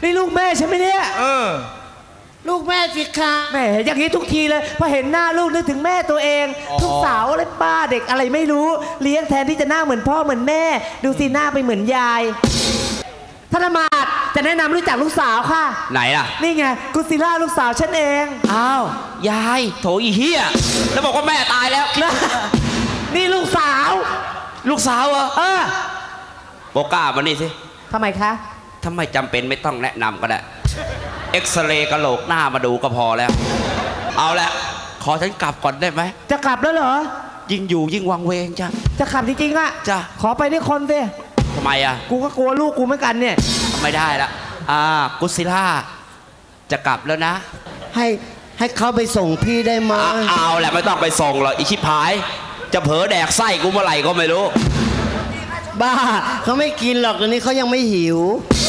นี่ลูกแม่ใช่ไหมเนี่ยลูกแม่สิคะแม่อย่างนี้ทุกทีเลยพอเห็นหน้าลูกนึกถึงแม่ตัวเองทุกสาวอะไรป้าเด็กอะไรไม่รู้เลี้ยงแทนที่จะหน้าเหมือนพ่อเหมือนแม่ดูสิหน้าไปเหมือนยายธนมาศจะแนะนำรู้จักลูกสาวค่ะไหนล่ะนี่ไงกุศิล่าลูกสาวฉันเองอ้าวยายโถอีเฮียแล้วบอกว่าแม่ตายแล้วนี่ลูกสาวเหรอโบก้ามานี่สิทำไมคะทำไมจำเป็นไม่ต้องแนะนำก็ได้เอ็กซเรย์กะโหลกหน้ามาดูก็พอแล้วเอาละขอฉันกลับก่อนได้ไหมจะกลับแล้วเหรอยิ่งอยู่ยิ่งวังเวงจ้ะจะกลับจริงๆอ่ะจ้ะขอไปด้วยคนสิทำไมอ่ะกูก็กลัวลูกกูเหมือนกันเนี่ยไม่ได้ละกุศิล่าจะกลับแล้วนะให้เขาไปส่งพี่ได้ไหมเอาแหละไม่ต้องไปส่งหรอกอีชิพายจะเผลอแดกไส้กูเมื่อไหร่ก็ไม่รู้บ้าเขาไม่กินหรอกตอนนี้เขายังไม่หิว